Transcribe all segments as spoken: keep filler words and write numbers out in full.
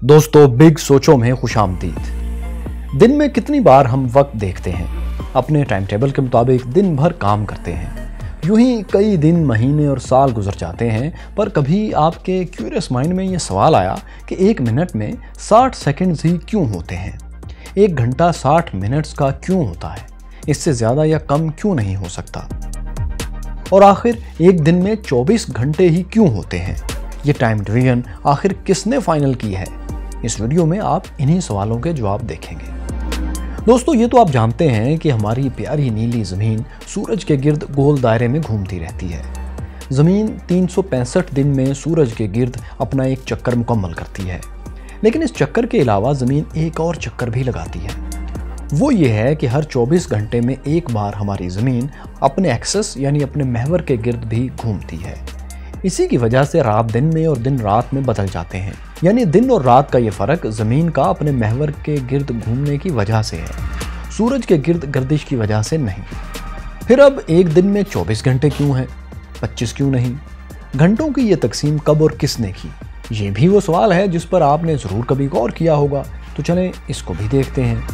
दोस्तों, बिग सोचों में खुशामदीद। दिन में कितनी बार हम वक्त देखते हैं, अपने टाइम टेबल के मुताबिक दिन भर काम करते हैं। यूं ही कई दिन, महीने और साल गुजर जाते हैं, पर कभी आपके क्यूरियस माइंड में ये सवाल आया कि एक मिनट में साठ सेकंड्स ही क्यों होते हैं? एक घंटा साठ मिनट्स का क्यों होता है? इससे ज़्यादा या कम क्यों नहीं हो सकता? और आखिर एक दिन में चौबीस घंटे ही क्यों होते हैं? ये टाइम डिवीजन आखिर किसने फाइनल की है? इस वीडियो में आप इन्हीं सवालों के जवाब देखेंगे। दोस्तों, ये तो आप जानते हैं कि हमारी प्यारी नीली ज़मीन सूरज के गिर्द गोल दायरे में घूमती रहती है। ज़मीन तीन सौ पैंसठ दिन में सूरज के गिर्द अपना एक चक्कर मुकम्मल करती है, लेकिन इस चक्कर के अलावा ज़मीन एक और चक्कर भी लगाती है। वो ये है कि हर चौबीस घंटे में एक बार हमारी ज़मीन अपने एक्सेस यानी अपने महवर के गिर्द भी घूमती है। इसी की वजह से रात दिन में और दिन रात में बदल जाते हैं, यानी दिन और रात का ये फ़र्क ज़मीन का अपने महवर के गिर्द घूमने की वजह से है, सूरज के गिर्द गर्दिश की वजह से नहीं। फिर अब एक दिन में चौबीस घंटे क्यों हैं, पच्चीस क्यों नहीं? घंटों की ये तकसीम कब और किसने की? ये भी वो सवाल है जिस पर आपने ज़रूर कभी गौर किया होगा। तो चलें इसको भी देखते हैं।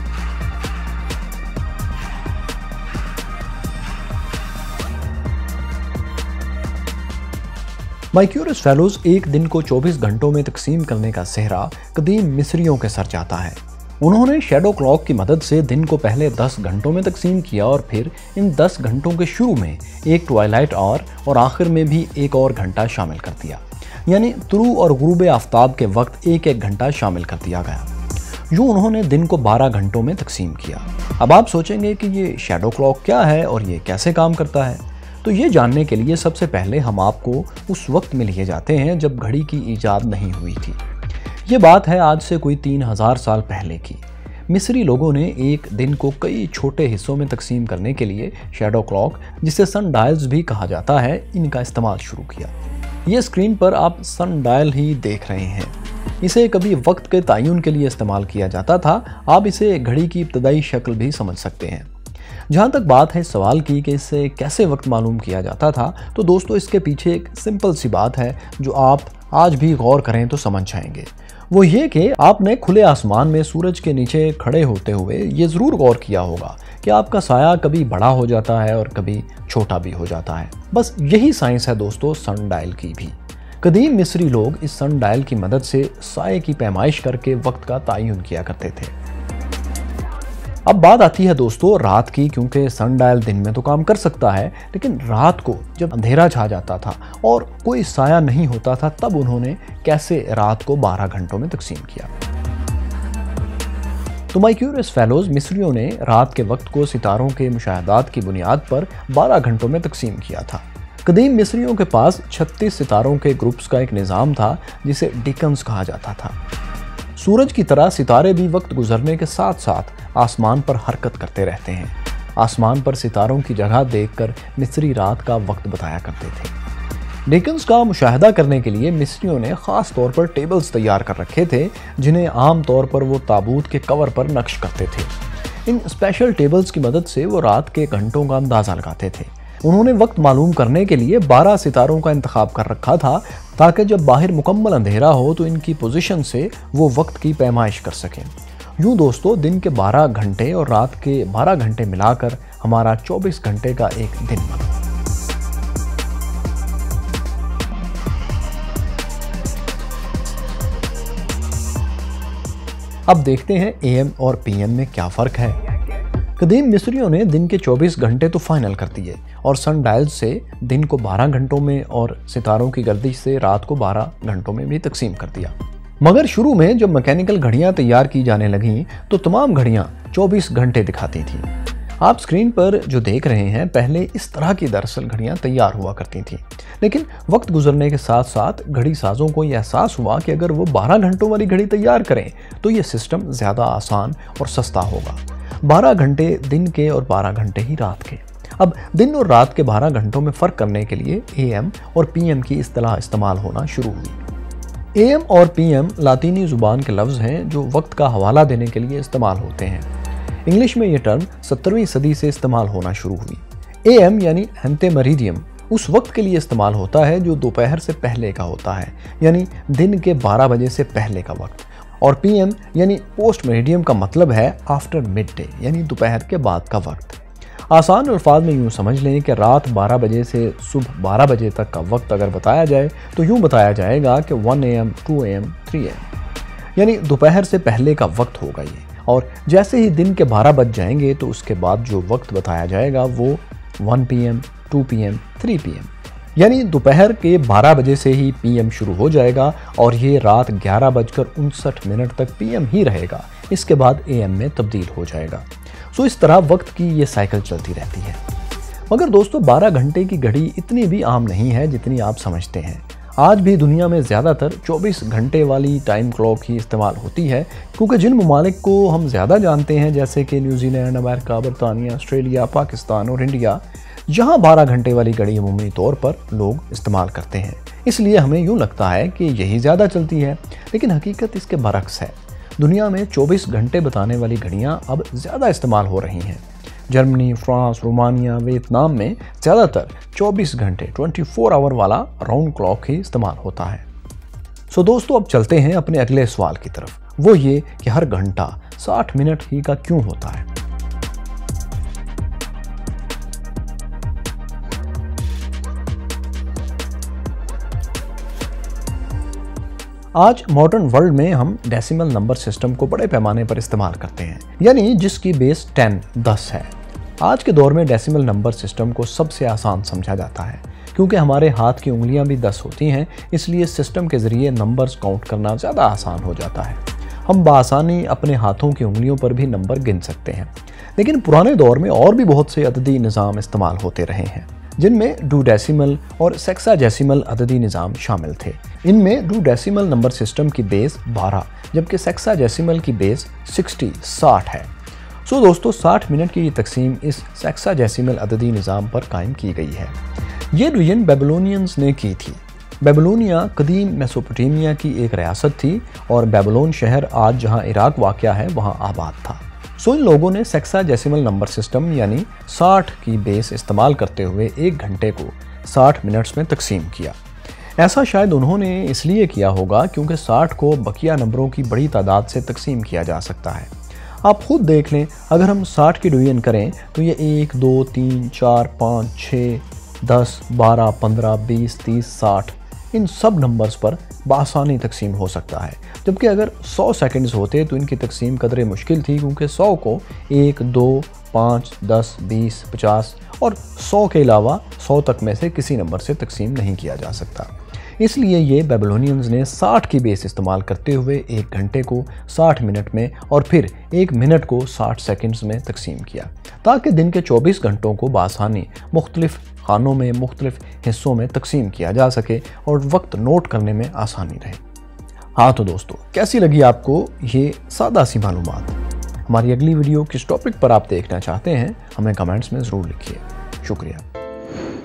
माय क्यूरियस फेलोज, एक दिन को चौबीस घंटों में तकसीम करने का सेहरा कदीम मिस्रियों के सर जाता है। उन्होंने शैडो क्लॉक की मदद से दिन को पहले दस घंटों में तकसीम किया और फिर इन दस घंटों के शुरू में एक ट्वाइलाइट आवर और आखिर में भी एक और घंटा शामिल कर दिया, यानी तुलू और गुरूब आफ्ताब के वक्त एक एक घंटा शामिल कर दिया गया। यूँ उन्होंने दिन को बारह घंटों में तकसीम किया। अब आप सोचेंगे कि ये शैडो क्लॉक क्या है और ये कैसे काम करता है? तो ये जानने के लिए सबसे पहले हम आपको उस वक्त में लिए जाते हैं जब घड़ी की इजाद नहीं हुई थी। ये बात है आज से कोई तीन हजार साल पहले की। मिस्री लोगों ने एक दिन को कई छोटे हिस्सों में तकसीम करने के लिए शैडो क्लॉक, जिसे सन डायल्स भी कहा जाता है, इनका इस्तेमाल शुरू किया। ये स्क्रीन पर आप सन डायल ही देख रहे हैं। इसे कभी वक्त के तयन के लिए इस्तेमाल किया जाता था। आप इसे घड़ी की इब्तदाई शक्ल भी समझ सकते हैं। जहाँ तक बात है सवाल की कि इससे कैसे वक्त मालूम किया जाता था, तो दोस्तों इसके पीछे एक सिंपल सी बात है जो आप आज भी गौर करें तो समझ जाएंगे। वो ये कि आपने खुले आसमान में सूरज के नीचे खड़े होते हुए ये ज़रूर गौर किया होगा कि आपका साया कभी बड़ा हो जाता है और कभी छोटा भी हो जाता है। बस यही साइंस है दोस्तों सन डायल की भी। कदीम मिस्री लोग इस सन डायल की मदद से साये की पैमाइश करके वक्त का तयन किया करते थे। अब बात आती है दोस्तों रात की, क्योंकि सन डायल दिन में तो काम कर सकता है, लेकिन रात को जब अंधेरा छा जाता था और कोई साया नहीं होता था, तब उन्होंने कैसे रात को बारह घंटों में तकसीम किया। तो माय क्यूरियस फेलोज, मिस्रियों ने रात के वक्त को सितारों के मुशाहदात की बुनियाद पर बारह घंटों में तकसीम किया था। कदीम मिस्रियों के पास छत्तीस सितारों के ग्रुप्स का एक निज़ाम था जिसे डिकन्स कहा जाता था। सूरज की तरह सितारे भी वक्त गुजरने के साथ साथ आसमान पर हरकत करते रहते हैं। आसमान पर सितारों की जगह देखकर मिस्री रात का वक्त बताया करते थे। डिकन्स का मुशाहदा करने के लिए मिस्रियों ने ख़ास तौर पर टेबल्स तैयार कर रखे थे, जिन्हें आम तौर पर वो ताबूत के कवर पर नक्श करते थे। इन स्पेशल टेबल्स की मदद से वो रात के घंटों का अंदाज़ा लगाते थे। उन्होंने वक्त मालूम करने के लिए बारह सितारों का इंतखाब कर रखा था, ताकि जब बाहर मुकम्मल अंधेरा हो तो इनकी पोजीशन से वो वक्त की पैमाइश कर सकें। यूँ दोस्तों दिन के बारह घंटे और रात के बारह घंटे मिलाकर हमारा चौबीस घंटे का एक दिन बना। अब देखते हैं एएम और पीएम में क्या फ़र्क है। कदीम मिस्रियों ने दिन के चौबीस घंटे तो फाइनल कर दिए और सन डायल से दिन को बारह घंटों में और सितारों की गर्दिश से रात को बारह घंटों में भी तकसीम कर दिया। मगर शुरू में जब मैकेनिकल घड़ियां तैयार की जाने लगीं तो तमाम घड़ियां चौबीस घंटे दिखाती थीं। आप स्क्रीन पर जो देख रहे हैं, पहले इस तरह की दरअसल घड़ियां तैयार हुआ करती थीं, लेकिन वक्त गुजरने के साथ साथ घड़ी साजों को यह एहसास हुआ कि अगर वो बारह घंटों वाली घड़ी तैयार करें तो ये सिस्टम ज़्यादा आसान और सस्ता होगा। बारह घंटे दिन के और बारह घंटे ही रात के। अब दिन और रात के बारह घंटों में फ़र्क करने के लिए एएम और पीएम की इस्तिलाह इस्तेमाल होना शुरू हुई। एएम और पीएम लातीनी ज़ुबान के लफ्ज़ हैं जो वक्त का हवाला देने के लिए इस्तेमाल होते हैं। इंग्लिश में ये टर्म सत्तरवीं सदी से इस्तेमाल होना शुरू हुई। एएम यानी एंते मेरिडियम उस वक्त के लिए इस्तेमाल होता है जो दोपहर से पहले का होता है, यानी दिन के बारह बजे से पहले का वक्त। और पीएम यानी पोस्ट मेरिडियम का मतलब है आफ्टर मिड डे यानी दोपहर के बाद का वक्त। आसान अल्फाज में यूँ समझ लें कि रात बारह बजे से सुबह बारह बजे तक का वक्त अगर बताया जाए तो यूँ बताया जाएगा कि one A M, two A M, three A M यानी दोपहर से पहले का वक्त होगा ये। और जैसे ही दिन के बारह बज जाएंगे तो उसके बाद जो वक्त बताया जाएगा वो one P M, two P M, three P M यानी दोपहर के बारह बजे से ही पीएम शुरू हो जाएगा और ये रात ग्यारह बजकर उनसठ मिनट तक पीएम ही रहेगा। इसके बाद एएम में तब्दील हो जाएगा। सो इस तरह वक्त की ये साइकिल चलती रहती है। मगर दोस्तों बारह घंटे की घड़ी इतनी भी आम नहीं है जितनी आप समझते हैं। आज भी दुनिया में ज़्यादातर चौबीस घंटे वाली टाइम क्लॉक ही इस्तेमाल होती है, क्योंकि जिन ममालिक को हम ज़्यादा जानते हैं जैसे कि न्यूजीलैंड, अमेरिका, बरतानिया, ऑस्ट्रेलिया, पाकिस्तान और इंडिया, यहाँ बारह घंटे वाली घड़ी अमूमी तौर पर लोग इस्तेमाल करते हैं। इसलिए हमें यूँ लगता है कि यही ज़्यादा चलती है, लेकिन हकीकत इसके बरक्स है। दुनिया में चौबीस घंटे बताने वाली घड़ियाँ अब ज़्यादा इस्तेमाल हो रही हैं। जर्मनी, फ्रांस, रोमानिया, वियतनाम में ज़्यादातर चौबीस घंटे चौबीस आवर वाला राउंड क्लॉक ही इस्तेमाल होता है। सो दोस्तों अब चलते हैं अपने अगले सवाल की तरफ, वो ये कि हर घंटा साठ मिनट ही का क्यों होता है। आज मॉडर्न वर्ल्ड में हम डेसिमल नंबर सिस्टम को बड़े पैमाने पर इस्तेमाल करते हैं, यानी जिसकी बेस टेन दस है। आज के दौर में डेसिमल नंबर सिस्टम को सबसे आसान समझा जाता है, क्योंकि हमारे हाथ की उंगलियां भी दस होती हैं, इसलिए सिस्टम के ज़रिए नंबर्स काउंट करना ज़्यादा आसान हो जाता है। हम बआसानी अपने हाथों की उंगलियों पर भी नंबर गिन सकते हैं। लेकिन पुराने दौर में और भी बहुत से अददी निज़ाम इस्तेमाल होते रहे हैं, जिनमें डू डेसिमल और सेक्साडेसिमल अददी निज़ाम शामिल थे। इनमें डू डेसिमल नंबर सिस्टम की बेस बारह, जबकि सेक्साडेसिमल की बेस साठ साठ है। सो दोस्तों साठ मिनट की ये तकसीम इस सेक्साडेसिमल अददी निज़ाम पर कायम की गई है। ये डिवीजन बेबीलोनियंस ने की थी। बेबीलोनिया कदीम मेसोपोटामिया की एक रियासत थी और बेबीलोन शहर आज जहाँ इराक वाक़या है वहाँ आबाद था। सो इन लोगों ने सेक्साडेसिमल नंबर सिस्टम यानी साठ की बेस इस्तेमाल करते हुए एक घंटे को साठ मिनट्स में तकसीम किया। ऐसा शायद उन्होंने इसलिए किया होगा क्योंकि साठ को बकिया नंबरों की बड़ी तादाद से तकसीम किया जा सकता है। आप खुद देख लें, अगर हम साठ की डिवीजन करें तो ये एक, दो, तीन, चार, पाँच, छः, दस, बारह, पंद्रह, बीस, तीस, साठ इन सब नंबर्स पर बआसानी तकसीम हो सकता है। जबकि अगर सौ सेकंड्स होते तो इनकी तकसीम कदरे मुश्किल थी, क्योंकि सौ को एक, दो, पाँच, दस, बीस, पचास और सौ के अलावा सौ तक में से किसी नंबर से तकसीम नहीं किया जा सकता। इसलिए ये बेबीलोनियंस ने साठ की बेस इस्तेमाल करते हुए एक घंटे को साठ मिनट में और फिर एक मिनट को साठ सेकंड्स में तकसीम किया, ताकि दिन के चौबीस घंटों को बआसानी मुख्तलिफ खानों में मुख्तलिफ हिस्सों में तकसीम किया जा सके और वक्त नोट करने में आसानी रहे। हाँ तो दोस्तों, कैसी लगी आपको ये सादा सी मालूमात? हमारी अगली वीडियो किस टॉपिक पर आप देखना चाहते हैं हमें कमेंट्स में ज़रूर लिखिए। शुक्रिया।